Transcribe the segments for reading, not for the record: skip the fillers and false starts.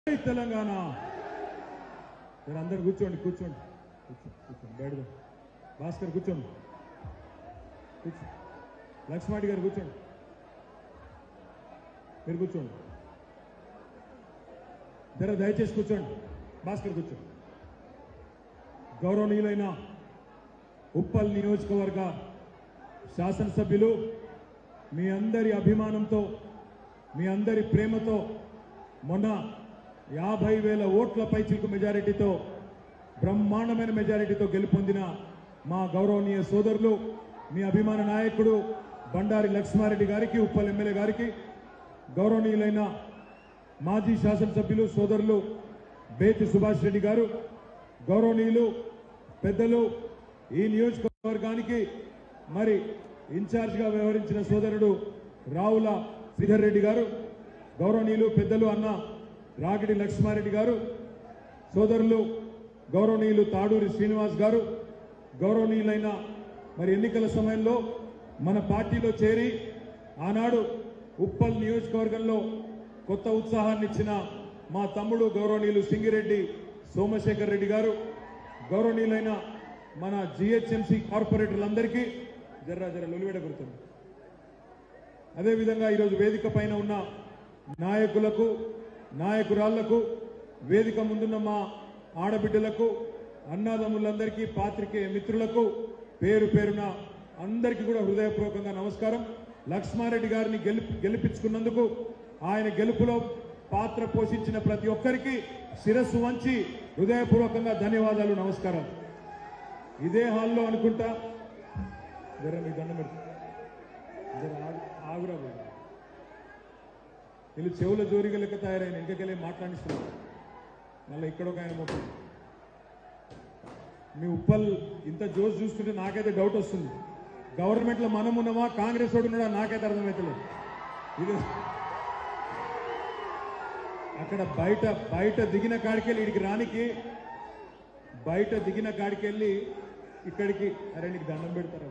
తెలంగాణ మీరు అందరు కూర్చోండి కూర్చోండి కూర్చోండి బయట భాస్కర్ కూర్చోండి లక్ష్మాడి గారు కూర్చోండి మీరు కూర్చోండి జర దయచేసి కూర్చోండి భాస్కర్ కూర్చోండి గౌరవనీయులైన ఉప్పల్ నియోజకవర్గ శాసనసభ్యులు మీ అందరి అభిమానంతో మీ అందరి ప్రేమతో మొన్న 50,000 ఓట్ల పైచిలకు మెజారిటీతో బ్రహ్మాండమైన మెజారిటీతో గెలుపొందిన మా గౌరవనీయ సోదరులు మీ అభిమాన నాయకుడు బండారి లక్ష్మారెడ్డి గారికి ఉప్పల్ ఎమ్మెల్యే గారికి గౌరవనీయులైన మాజీ శాసనసభ్యులు సోదరులు బేతి సుభాష్ రెడ్డి గారు గౌరవనీయులు పెద్దలు ఈ నియోజకవర్గానికి మరి ఇన్ఛార్జిగా వ్యవహరించిన సోదరుడు రావుల శ్రీధర్ రెడ్డి గారు గౌరవనీయులు పెద్దలు అన్న రాగిడి లక్ష్మారెడ్డి గారు సోదరులు గౌరవనీయులు తాడూరి శ్రీనివాస్ గారు గౌరవనీయులైన మరి ఎన్నికల సమయంలో మన పార్టీలో చేరి ఆనాడు ఉప్పల్ నియోజకవర్గంలో కొత్త ఉత్సాహాన్ని ఇచ్చిన మా తమ్ముడు గౌరవనీయులు సింగిరెడ్డి సోమశేఖర్ రెడ్డి గారు గౌరవనీయులైన మన జిహెచ్ఎంసీ కార్పొరేటర్లందరికీ జర్రా లొలివేడ గుర్తుంది అదేవిధంగా ఈరోజు వేదిక పైన ఉన్న నాయకులకు నాయకురాళ్లకు వేదిక ముందున్న మా ఆడబిడ్డలకు అన్నాదమ్ములందరికీ పాత్రికేయ మిత్రులకు పేరు పేరున అందరికీ కూడా హృదయపూర్వకంగా నమస్కారం లక్ష్మారెడ్డి గారిని గెలిపించుకున్నందుకు ఆయన గెలుపులో పాత్ర పోషించిన ప్రతి ఒక్కరికి శిరస్సు వంచి హృదయపూర్వకంగా ధన్యవాదాలు నమస్కారం ఇదే హాల్లో అనుకుంటా జర మీ దండం పెడతా ఆగురా వీళ్ళు చెవుల జోరిగా లెక్క తయారైన ఇంకెళ్ళి మాట్లాడిస్తున్నారు మళ్ళీ ఇక్కడ ఒక ఆయన మొత్తం మీ ఉప్పల్ ఇంత జోష్ చూస్తుంటే నాకైతే డౌట్ వస్తుంది గవర్నమెంట్లో మనం ఉన్నామా కాంగ్రెస్ వాడు ఉన్నాడా నాకైతే అర్థమవుతలేదు ఇది అక్కడ బయట దిగిన కాడికెళ్ళి ఇడికి రానికి బయట దిగిన కాడికెళ్ళి ఇక్కడికి అరే నీకు దండం పెడతారా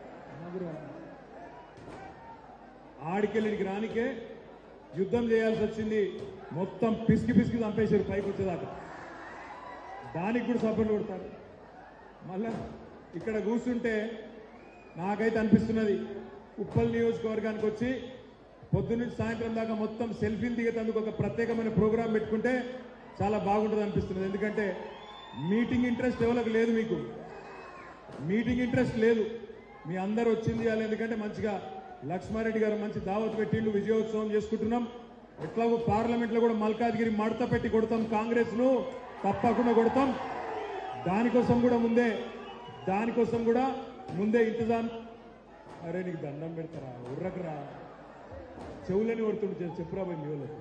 ఆడికెళ్ళి ఇడికి రానికే యుద్ధం చేయాల్సి వచ్చింది మొత్తం పిసికి చంపేశారు పైకి వచ్చేదాకా దానికి కూడా సపోర్ట్ కొడతారు మళ్ళా ఇక్కడ కూర్చుంటే నాకైతే అనిపిస్తున్నది ఉప్పల్ నియోజకవర్గానికి వచ్చి పొద్దున్నుంచి సాయంత్రం దాకా మొత్తం సెల్ఫీలు దిగేందుకు ఒక ప్రత్యేకమైన ప్రోగ్రాం పెట్టుకుంటే చాలా బాగుంటుంది అనిపిస్తున్నది ఎందుకంటే మీటింగ్ ఇంట్రెస్ట్ ఎవరికి లేదు మీకు మీటింగ్ ఇంట్రెస్ట్ లేదు మీ అందరూ వచ్చింది చేయాలి ఎందుకంటే మంచిగా లక్ష్మారెడ్డి గారు మంచి దావత్ పెట్టిండు విజయోత్సవం చేసుకుంటున్నాం ఎట్లాగో పార్లమెంట్లో కూడా మల్కాజ్గిరి మడత పెట్టి కొడతాం కాంగ్రెస్ ను తప్పకుండా కొడతాం దానికోసం కూడా ముందే ఇంతజాం అరే నీకు దండం పెడతారా ఉర్రకరా చెవులని కొడుతుంటే చెప్పురా పోయి మీ వాళ్ళకి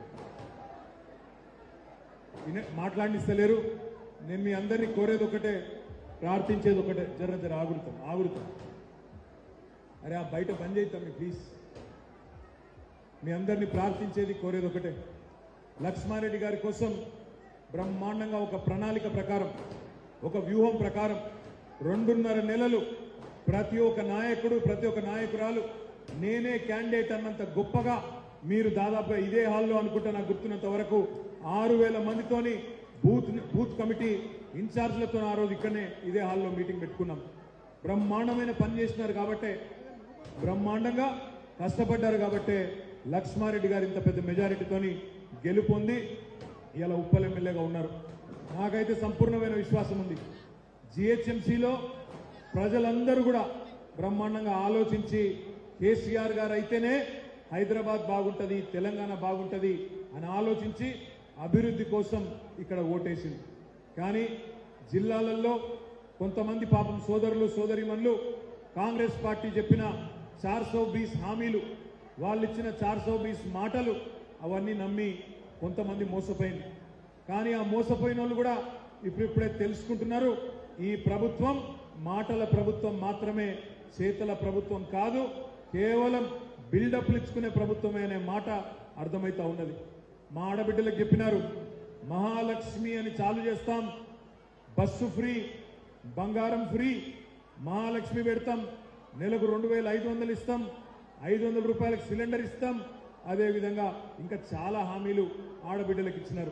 మాట్లాడిస్తలేరు నేను మీ అందరినీ కోరేది ఒకటే ప్రార్థించేది ఒకటే జర ఆగురుతాం అరే ఆ బయట బంద్ చేద్దాం ప్లీజ్ మీ అందరినీ ప్రార్థించేది కోరేది ఒకటే లక్ష్మారెడ్డి గారి కోసం బ్రహ్మాండంగా ఒక ప్రణాళిక ప్రకారం ఒక వ్యూహం ప్రకారం 2.5 నెలలు ప్రతి ఒక్క నాయకుడు ప్రతి ఒక్క నాయకురాలు నేనే క్యాండిడేట్ అన్నంత గొప్పగా మీరు దాదాపుగా ఇదే హాల్లో అనుకుంటా నాకు గుర్తున్నంత వరకు 6,000 మందితోని బూత్ కమిటీ ఇన్ఛార్జ్లతో ఆ రోజు ఇక్కడనే ఇదే హాల్లో మీటింగ్ పెట్టుకున్నాం బ్రహ్మాండమైన పని చేసినారు కాబట్టే బ్రహ్మాండంగా కష్టపడ్డారు కాబట్టే లక్ష్మారెడ్డి గారు ఇంత పెద్ద మెజారిటీతోని గెలుపొంది ఇలా ఉప్పల్ ఎమ్మెల్యేగా ఉన్నారు నాకైతే సంపూర్ణమైన విశ్వాసం ఉంది జిహెచ్ఎంసీలో ప్రజలందరూ కూడా బ్రహ్మాండంగా ఆలోచించి కేసీఆర్ గారు అయితేనే హైదరాబాద్ బాగుంటుంది తెలంగాణ బాగుంటుంది అని ఆలోచించి అభివృద్ధి కోసం ఇక్కడ ఓటేసింది కానీ జిల్లాలలో కొంతమంది పాపం సోదరులు సోదరిమణులు కాంగ్రెస్ పార్టీ చెప్పిన 420 హామీలు వాళ్ళు ఇచ్చిన 420 మాటలు అవన్నీ నమ్మి కొంతమంది మోసపోయింది కానీ ఆ మోసపోయిన వాళ్ళు కూడా ఇప్పుడిప్పుడే తెలుసుకుంటున్నారు ఈ ప్రభుత్వం మాటల ప్రభుత్వం మాత్రమే చేతల ప్రభుత్వం కాదు కేవలం బిల్డప్లు ఇచ్చుకునే ప్రభుత్వమే అనే మాట అర్థమైతా ఉన్నది మా ఆడబిడ్డలకు చెప్పినారు మహాలక్ష్మి అని చాలు చేస్తాం బస్సు ఫ్రీ బంగారం ఫ్రీ మహాలక్ష్మి పెడతాం నెలకు 2,500 ఇస్తాం 500 రూపాయలకు సిలిండర్ ఇస్తాం అదే విధంగా ఇంకా చాలా హామీలు ఆడబిడ్డలకు ఇచ్చినారు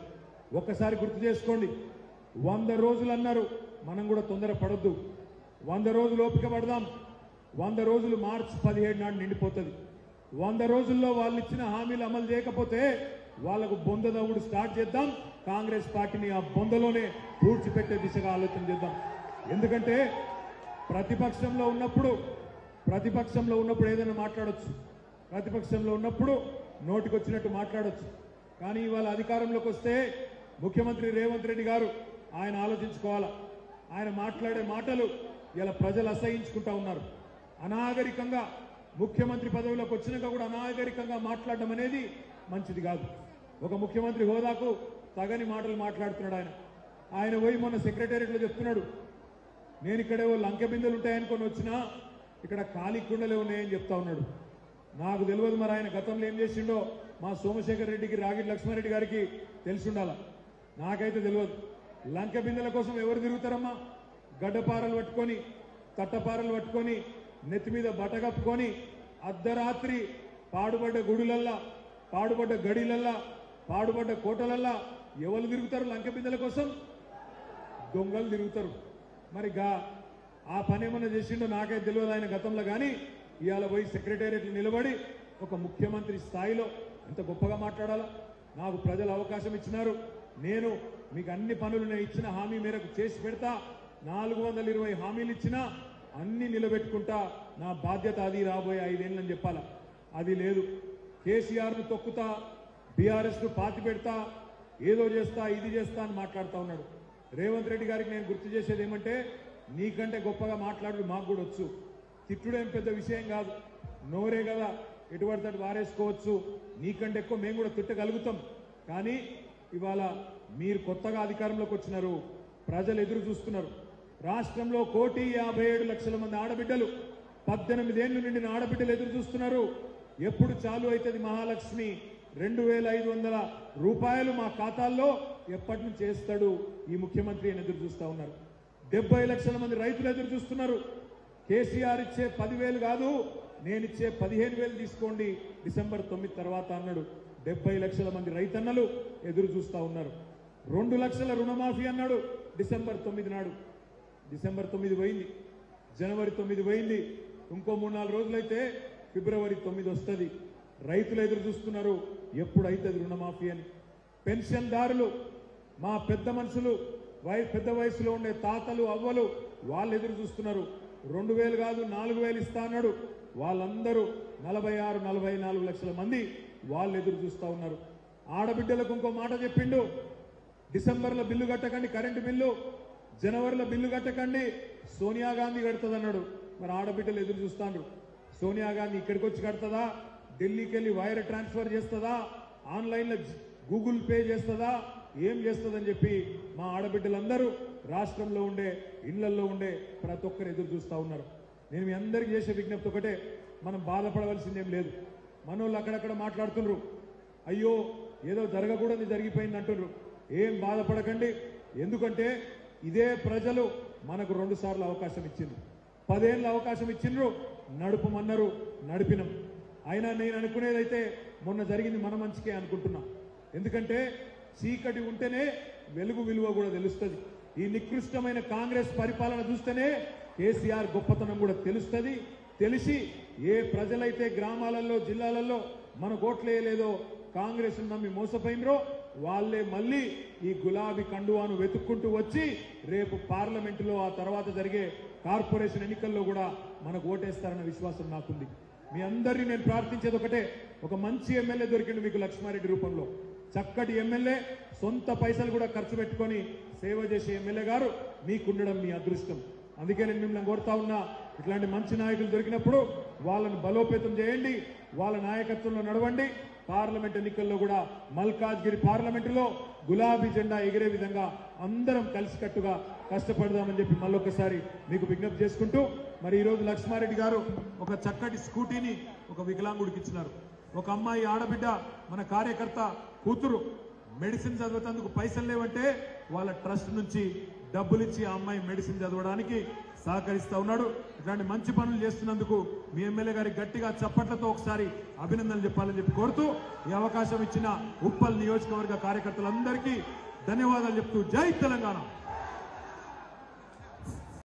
ఒక్కసారి గుర్తు చేసుకోండి. 100 రోజులు అన్నారు, మనం కూడా తొందర పడొద్దు. 100 రోజులు ఓపిక పడదాం. 100 రోజులు మార్చి 17 నాడు నిండిపోతుంది. 100 రోజుల్లో వాళ్ళు ఇచ్చిన హామీలు అమలు చేయకపోతే వాళ్లకు బొంద దవ్వుడు స్టార్ట్ చేద్దాం. కాంగ్రెస్ పార్టీని ఆ బొందలోనే పూడ్చిపెట్టే దిశగా ఆలోచన చేద్దాం. ఎందుకంటే ప్రతిపక్షంలో ఉన్నప్పుడు ఏదైనా మాట్లాడొచ్చు, ప్రతిపక్షంలో ఉన్నప్పుడు నోటికొచ్చినట్టు మాట్లాడొచ్చు. కానీ ఇవాళ అధికారంలోకి వస్తే ముఖ్యమంత్రి రేవంత్ రెడ్డి గారు ఆయన ఆలోచించుకోవాలా. ఆయన మాట్లాడే మాటలు ఇలా ప్రజలు అసహించుకుంటా ఉన్నారు. అనాగరికంగా ముఖ్యమంత్రి పదవిలోకి వచ్చినాక కూడా అనాగరికంగా మాట్లాడడం అనేది మంచిది కాదు. ఒక ముఖ్యమంత్రి హోదాకు తగని మాటలు మాట్లాడుతున్నాడు ఆయన. ఆయన పోయి మొన్న సెక్రటేరియట్లో చెప్తున్నాడు, నేను ఇక్కడేవో లంకె బిందెలు ఉంటాయనుకొని వచ్చినా ఇక్కడ ఖాళీ కుండలే ఉన్నాయని చెప్తా ఉన్నాడు. నాకు తెలియదు మరి ఆయన గతంలో ఏం చేసిండో మా సోమశేఖర్ రెడ్డికి, రాగిడి లక్ష్మారెడ్డి గారికి తెలిసి ఉండాలా. నాకైతే తెలియదు. లంకె బిందెల కోసం ఎవరు తిరుగుతారమ్మా? గడ్డపారలు పట్టుకొని, తట్టపారలు పట్టుకొని, నెత్తి మీద బట్టగప్పుకొని అర్ధరాత్రి పాడుబడ్డ గుడులల్లా, పాడుబడ్డ గడిలల్లా, పాడుబడ్డ కోటలల్లా ఎవరు తిరుగుతారు? లంకె బిందెల కోసం దొంగలు తిరుగుతారు. మరి ఆ పని ఏమన్నా చేసిండో నాకైతే తెలియదు ఆయన గతంలో. కానీ ఇవాళ పోయి సెక్రటేరియట్లు నిలబడి ఒక ముఖ్యమంత్రి స్థాయిలో ఎంత గొప్పగా మాట్లాడాలా. నాకు ప్రజలు అవకాశం ఇచ్చినారు, నేను మీకు అన్ని పనులు నేను ఇచ్చిన హామీ మేరకు చేసి పెడతా, 420 హామీలు ఇచ్చినా అన్ని నిలబెట్టుకుంటా, నా బాధ్యత అది రాబోయే 5 ఏళ్ళు అని చెప్పాలా. అది లేదు. కేసీఆర్ను తొక్కుతా, బీఆర్ఎస్ను పాతి పెడతా, ఏదో చేస్తా, ఇది చేస్తా అని మాట్లాడుతూ ఉన్నాడు. రేవంత్ రెడ్డి గారికి నేను గుర్తు చేసేది ఏమంటే, నీకంటే గొప్పగా మాట్లాడు మాకు కూడా వచ్చు. తిట్టుడేం పెద్ద విషయం కాదు, నోరే కదా ఎటువంటి అటు వారేసుకోవచ్చు. నీకంటే ఎక్కువ మేము కూడా తిట్టగలుగుతాం. కానీ ఇవాళ మీరు కొత్తగా అధికారంలోకి వచ్చినారు, ప్రజలు ఎదురు చూస్తున్నారు. రాష్ట్రంలో 1,57,00,000 మంది ఆడబిడ్డలు, 18 ఏళ్లు నిండిన ఆడబిడ్డలు ఎదురు చూస్తున్నారు. ఎప్పుడు చాలు అవుతుంది మహాలక్ష్మి, 2,500 రూపాయలు మా ఖాతాల్లో ఎప్పటి నుంచి చేస్తాడు ఈ ముఖ్యమంత్రి అని ఎదురు చూస్తా ఉన్నారు. 70 లక్షల మంది రైతులు ఎదురు చూస్తున్నారు. కేసీఆర్ ఇచ్చే 10,000 కాదు, నేనిచ్చే 15,000 తీసుకోండి డిసెంబర్ 9 తర్వాత అన్నాడు. 70 లక్షల మంది రైతన్నలు ఎదురు చూస్తా ఉన్నారు. 2 లక్షల రుణమాఫీ అన్నాడు డిసెంబర్ 9 నాడు. డిసెంబర్ 9 పోయింది, జనవరి 9 పోయింది, ఇంకో 3-4 రోజులైతే ఫిబ్రవరి 9 వస్తుంది. రైతులు ఎదురు చూస్తున్నారు ఎప్పుడైతుంది రుణమాఫీ అని. పెన్షన్దారులు, మా పెద్ద మనుషులు, పెద్ద వయసులో ఉండే తాతలు, అవ్వలు, వాళ్ళు ఎదురు చూస్తున్నారు. 2,000 కాదు 4,000 ఇస్తా అన్నాడు. వాళ్ళందరూ 46-44 లక్షల మంది వాళ్ళు ఎదురు చూస్తా ఉన్నారు. ఆడబిడ్డలకు ఇంకో మాట చెప్పిండు, డిసెంబర్లో బిల్లు కట్టకండి కరెంటు బిల్లు, జనవరిలో బిల్లు కట్టకండి, సోనియా గాంధీ కడుతుంది అన్నాడు. మరి ఆడబిడ్డలు ఎదురు చూస్తాండ్రు. సోనియా గాంధీ ఇక్కడికి వచ్చి కడుతుందా, ఢిల్లీకి వెళ్ళి వైర్ ట్రాన్స్ఫర్ చేస్తుందా, ఆన్లైన్లో గూగుల్ పే చేస్తుందా, ఏం చేస్తుందని చెప్పి మా ఆడబిడ్డలందరూ రాష్ట్రంలో ఉండే ఇళ్లల్లో ఉండే ప్రతి ఒక్కరు ఎదురు చూస్తూ ఉన్నారు. నేను మీ అందరికీ చేసే విజ్ఞప్తి ఒకటే, మనం బాధపడవలసిందేం లేదు. మనోళ్ళు అక్కడక్కడ మాట్లాడుతున్నారు, అయ్యో ఏదో జరగకూడదు జరిగిపోయింది అంటున్నారు. ఏం బాధపడకండి. ఎందుకంటే ఇదే ప్రజలు మనకు 2 సార్లు అవకాశం ఇచ్చిండ్రు, 10 ఏళ్ళ అవకాశం ఇచ్చిండ్రు, నడుపుమన్నారు, నడిపినాం. అయినా నేను అనుకునేదైతే మొన్న జరిగింది మన మంచికే అనుకుంటున్నా. ఎందుకంటే చీకటి ఉంటేనే వెలుగు విలువ కూడా తెలుస్తుంది. ఈ నికృష్టమైన కాంగ్రెస్ పరిపాలన చూస్తేనే కేసీఆర్ గొప్పతనం కూడా తెలుస్తుంది. తెలిసి ఏ ప్రజలైతే గ్రామాలలో, జిల్లాలలో మన ఓట్లేయలేదో, కాంగ్రెస్ నమ్మి మోసపోయినరో వాళ్ళే మళ్ళీ ఈ గులాబీ కండువాను వెతుక్కుంటూ వచ్చి రేపు పార్లమెంటులో, ఆ తర్వాత జరిగే కార్పొరేషన్ ఎన్నికల్లో కూడా మనకు ఓటేస్తారన్న విశ్వాసం నాకుంది. మీ అందరినీ నేను ప్రార్థించేది ఒకటే, ఒక మంచి ఎమ్మెల్యే దొరికిండు మీకు లక్ష్మారెడ్డి రూపంలో. చక్కటి ఎమ్మెల్యే, సొంత పైసలు కూడా ఖర్చు పెట్టుకొని సేవ చేసే ఎమ్మెల్యే గారు మీకుండడం మీ అదృష్టం. అందుకే నేను మిమ్మల్ని కోరుతా ఉన్నా, ఇట్లాంటి మంచి నాయకులు దొరికినప్పుడు వాళ్ళని బలోపేతం చేయండి, వాళ్ళ నాయకత్వంలో నడవండి. పార్లమెంట్ ఎన్నికల్లో కూడా మల్కాజ్గిరి పార్లమెంటులో గులాబీ జెండా ఎగిరే విధంగా అందరం కలిసికట్టుగా కష్టపడదామని చెప్పి మళ్ళొకసారి మీకు విజ్ఞప్తి చేసుకుంటూ, మరి ఈరోజు లక్ష్మారెడ్డి గారు ఒక చక్కటి స్కూటీని ఒక వికలాంగుడికి ఇచ్చినారు. ఒక అమ్మాయి ఆడబిడ్డ, మన కార్యకర్త కూతురు మెడిసిన్ చదివేందుకు పైసలు లేవంటే వాళ్ళ ట్రస్ట్ నుంచి డబ్బులు ఇచ్చి ఆ అమ్మాయి మెడిసిన్ చదవడానికి సహకరిస్తా ఉన్నాడు. ఇట్లాంటి మంచి పనులు చేస్తున్నందుకు మీ ఎమ్మెల్యే గారికి గట్టిగా చప్పట్లతో ఒకసారి అభినందనలు చెప్పాలని చెప్పి కోరుతూ, ఈ అవకాశం ఇచ్చిన ఉప్పల్ నియోజకవర్గ కార్యకర్తలందరికీ ధన్యవాదాలు చెప్తూ జై తెలంగాణ.